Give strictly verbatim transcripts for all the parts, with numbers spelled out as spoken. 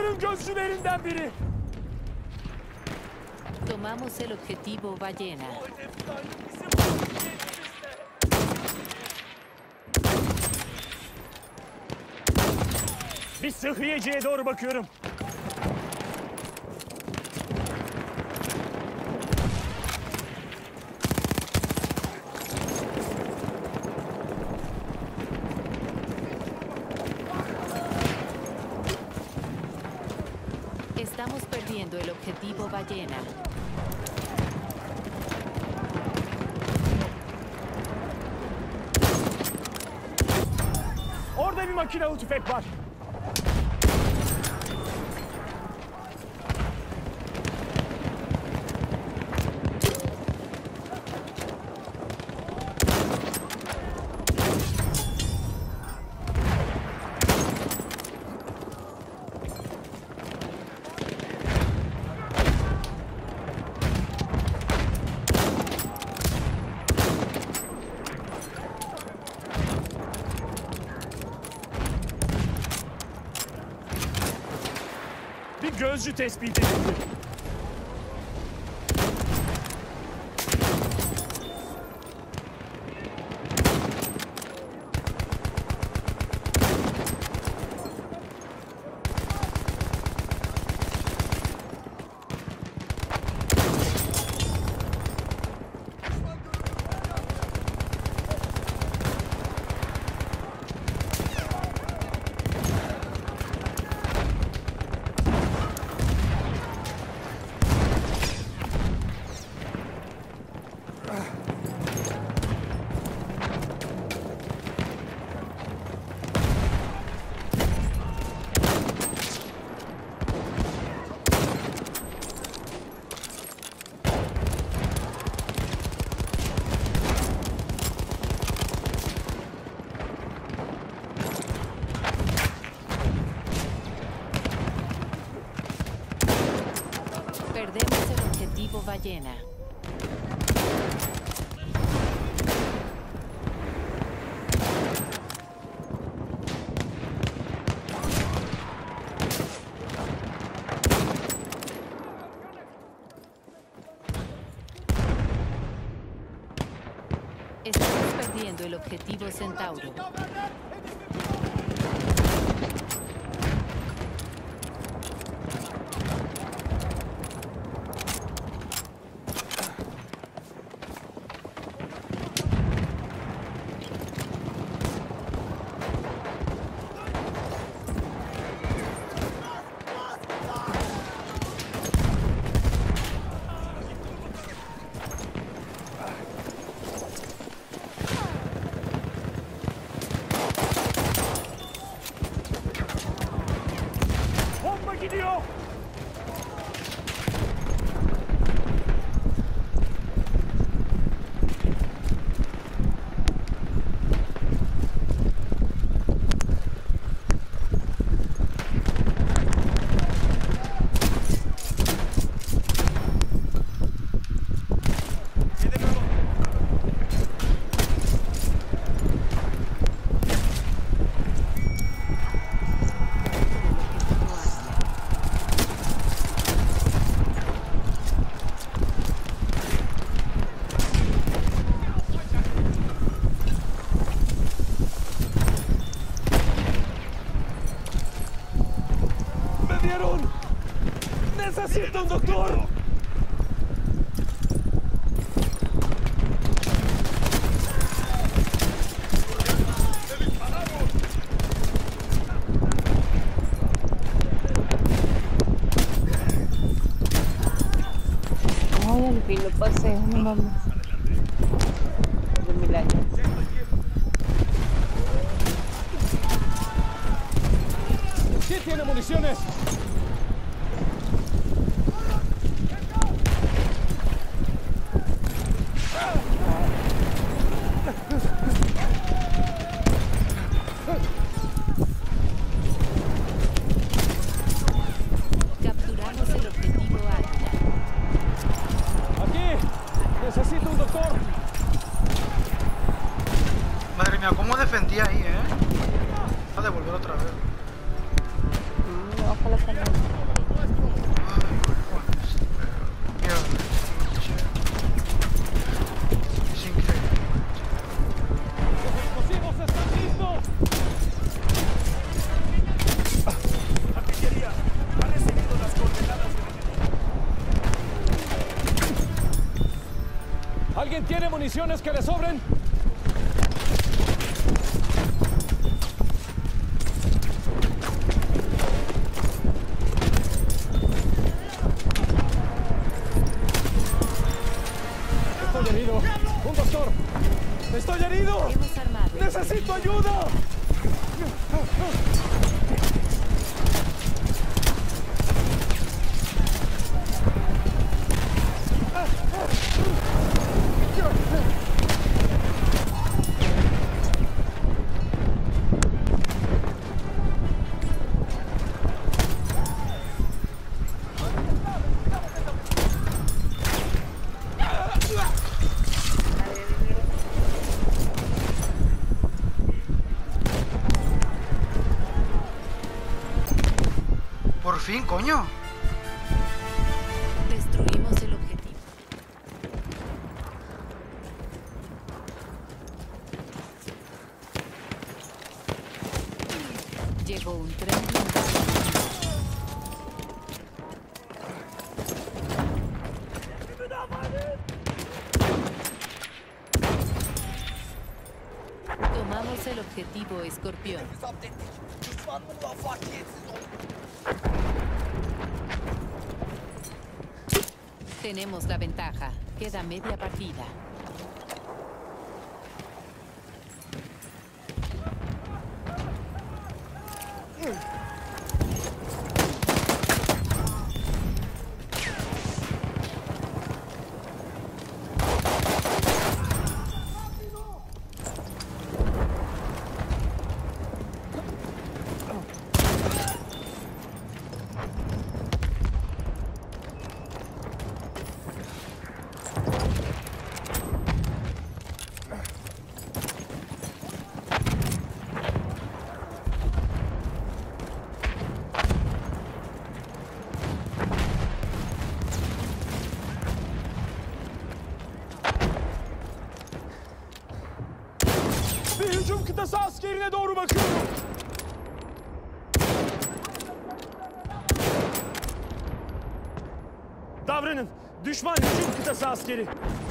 Oyun gözcülerinden biri. Tomamos el objetivo ballena. Bir sıhhiyeciye doğru bakıyorum. Estamos perdiendo el objetivo ballena. Orada bir makinalı tüfek var. Bir gözcü tespit edildi. Perdemos el objetivo ballena. Estamos perdiendo el objetivo Centauro. Bomba gidiyor. ¡Me dieron! ¡Necesito un doctor! Ay, al fin lo pasé, mi mamá. De mil años. ¿Sí tiene municiones? Capturamos el objetivo Águila. Aquí. Necesito un doctor. Madre mía, cómo defendía ahí, ¿eh? Va a devolver otra vez. ojalá salga. Es increíble. ¡Los explosivos están listos! Artillería, ha recibido las coordenadas de... ¿Alguien tiene municiones que le sobren? Estoy herido. ¡Un doctor! ¡Estoy herido! Hemos armado. el ¡Necesito objetivo. ayuda! Por fin, coño. Destruimos el objetivo. Llegó un tren blindado. Tomamos el objetivo Escorpión. Tenemos la ventaja. Queda media partida. Bir hücum kıtası askerine doğru bakıyorum. Davranın. Düşman hücum kıtası askeri.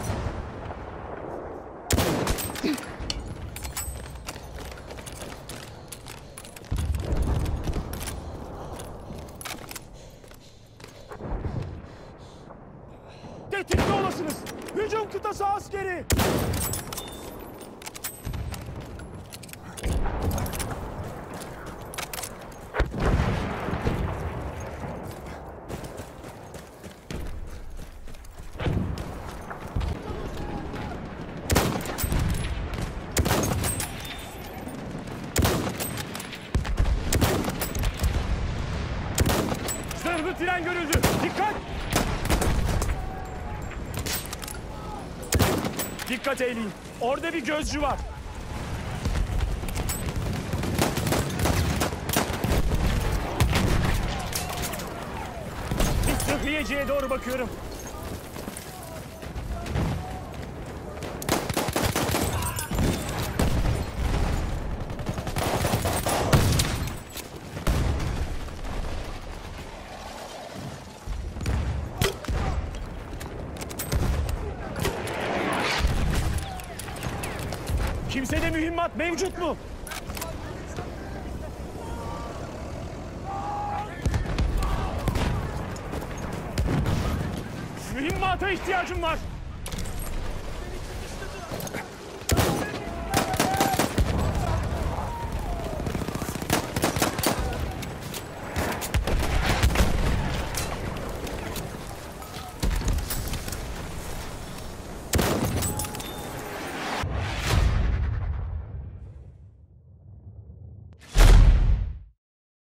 Tetikte olasınız. Hücum kıtası askeri. Zırhlı tren görüldü. Dikkat! Dikkat eyleyin. Orada bir gözcü var. Bir sıhhiyeciye doğru bakıyorum. Kimsede mühimmat mevcut mu? Mühimmata ihtiyacım var.